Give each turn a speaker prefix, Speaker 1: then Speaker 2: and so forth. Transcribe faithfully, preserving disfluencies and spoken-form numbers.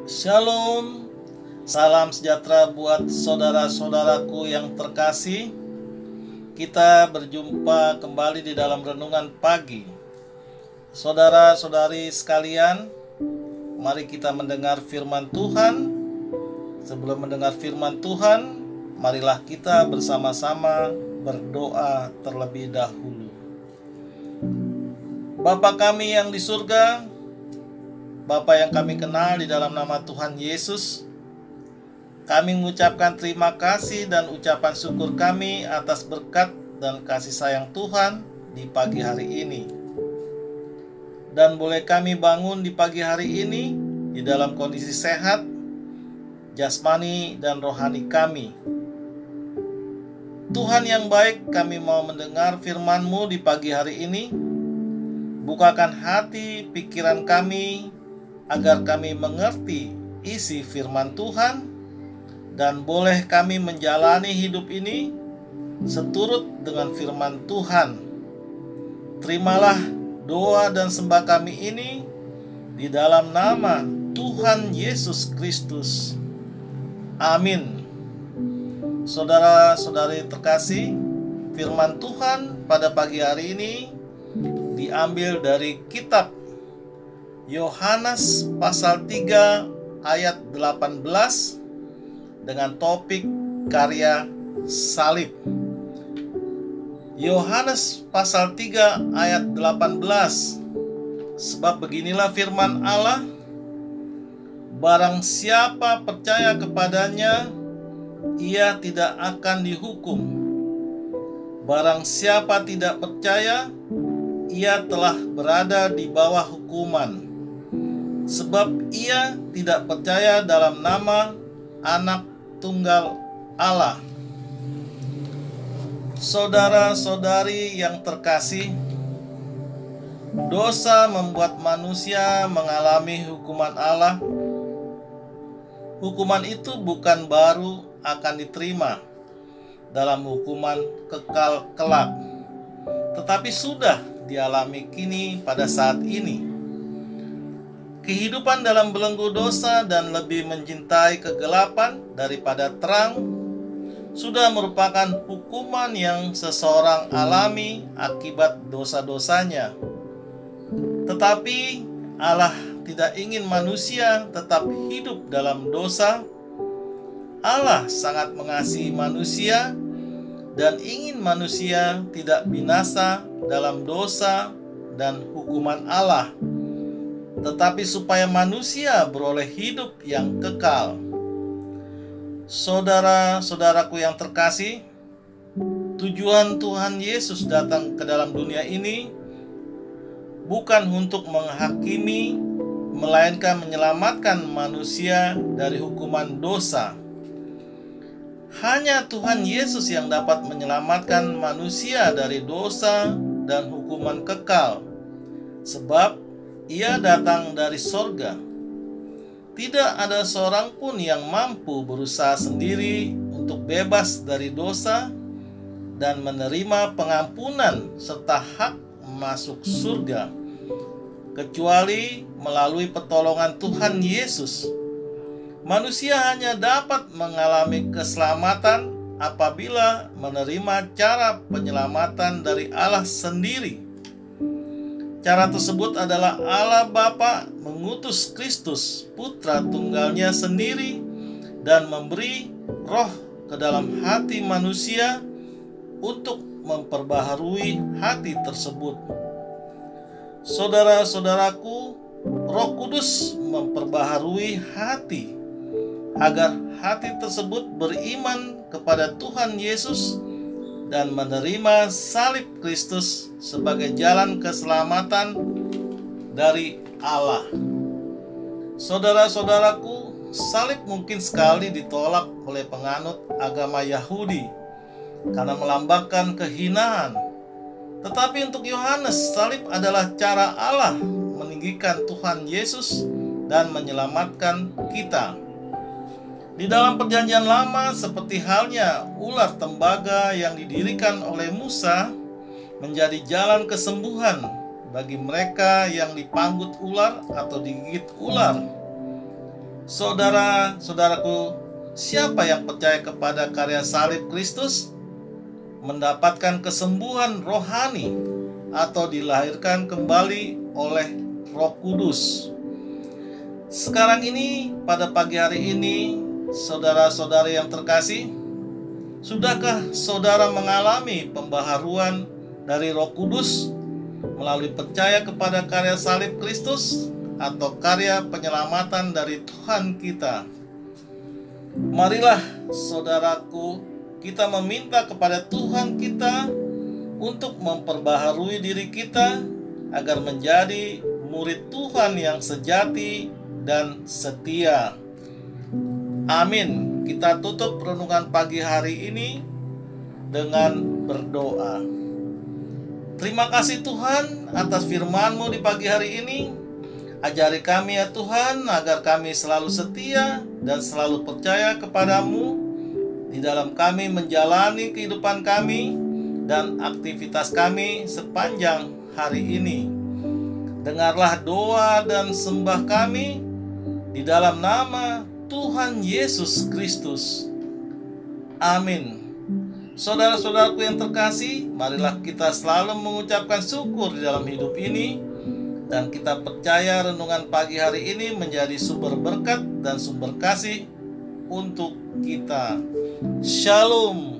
Speaker 1: Shalom, salam sejahtera buat saudara-saudaraku yang terkasih. Kita berjumpa kembali di dalam renungan pagi. Saudara-saudari sekalian, mari kita mendengar firman Tuhan. Sebelum mendengar firman Tuhan, marilah kita bersama-sama berdoa terlebih dahulu. Bapa kami yang di surga, Bapa yang kami kenal di dalam nama Tuhan Yesus, kami mengucapkan terima kasih dan ucapan syukur kami atas berkat dan kasih sayang Tuhan di pagi hari ini. Dan boleh kami bangun di pagi hari ini di dalam kondisi sehat, jasmani dan rohani kami. Tuhan yang baik, kami mau mendengar firman-Mu di pagi hari ini. Bukakan hati pikiran kami agar kami mengerti isi firman Tuhan, dan boleh kami menjalani hidup ini seturut dengan firman Tuhan. Terimalah doa dan sembah kami ini di dalam nama Tuhan Yesus Kristus. Amin. Saudara-saudari terkasih, firman Tuhan pada pagi hari ini diambil dari kitab Yohanes pasal tiga ayat delapan belas dengan topik karya salib. Yohanes pasal tiga ayat delapan belas. Sebab beginilah firman Allah, barang siapa percaya kepadanya, ia tidak akan dihukum. Barang siapa tidak percaya, ia telah berada di bawah hukuman, sebab ia tidak percaya dalam nama Anak Tunggal Allah. Saudara-saudari yang terkasih, dosa membuat manusia mengalami hukuman Allah. Hukuman itu bukan baru akan diterima dalam hukuman kekal kelak, tetapi sudah dialami kini pada saat ini. Kehidupan dalam belenggu dosa dan lebih mencintai kegelapan daripada terang sudah merupakan hukuman yang seseorang alami akibat dosa-dosanya. Tetapi Allah tidak ingin manusia tetap hidup dalam dosa. Allah sangat mengasihi manusia dan ingin manusia tidak binasa dalam dosa dan hukuman Allah, tetapi supaya manusia beroleh hidup yang kekal. Saudara-saudaraku yang terkasih, tujuan Tuhan Yesus datang ke dalam dunia ini bukan untuk menghakimi, melainkan menyelamatkan manusia dari hukuman dosa. Hanya Tuhan Yesus yang dapat menyelamatkan manusia dari dosa dan hukuman kekal, sebab Ia datang dari sorga. Tidak ada seorang pun yang mampu berusaha sendiri untuk bebas dari dosa dan menerima pengampunan serta hak masuk surga, kecuali melalui pertolongan Tuhan Yesus. Manusia hanya dapat mengalami keselamatan apabila menerima cara penyelamatan dari Allah sendiri. Cara tersebut adalah Allah Bapa mengutus Kristus, Putra Tunggalnya sendiri, dan memberi roh ke dalam hati manusia untuk memperbaharui hati tersebut. Saudara-saudaraku, Roh Kudus memperbaharui hati agar hati tersebut beriman kepada Tuhan Yesus dan menerima salib Kristus sebagai jalan keselamatan dari Allah. Saudara-saudaraku, salib mungkin sekali ditolak oleh penganut agama Yahudi karena melambangkan kehinaan. Tetapi untuk Yohanes, salib adalah cara Allah meninggikan Tuhan Yesus dan menyelamatkan kita. Di dalam perjanjian lama, seperti halnya ular tembaga yang didirikan oleh Musa menjadi jalan kesembuhan bagi mereka yang dipanggut ular atau digigit ular. Saudara-saudaraku, siapa yang percaya kepada karya salib Kristus mendapatkan kesembuhan rohani atau dilahirkan kembali oleh Roh Kudus. Sekarang ini, pada pagi hari ini, saudara-saudari yang terkasih, sudahkah saudara mengalami pembaharuan dari Roh Kudus melalui percaya kepada karya salib Kristus atau karya penyelamatan dari Tuhan kita? Marilah saudaraku, kita meminta kepada Tuhan kita untuk memperbaharui diri kita agar menjadi murid Tuhan yang sejati dan setia. Amin. Kita tutup renungan pagi hari ini dengan berdoa. Terima kasih Tuhan atas firman-Mu di pagi hari ini. Ajari kami ya Tuhan, agar kami selalu setia dan selalu percaya kepada-Mu di dalam kami menjalani kehidupan kami dan aktivitas kami sepanjang hari ini. Dengarlah doa dan sembah kami di dalam nama Tuhan Yesus Kristus. Amin. Saudara-saudaraku yang terkasih, marilah kita selalu mengucapkan syukur di dalam hidup ini, dan kita percaya renungan pagi hari ini menjadi sumber berkat dan sumber kasih untuk kita. Shalom.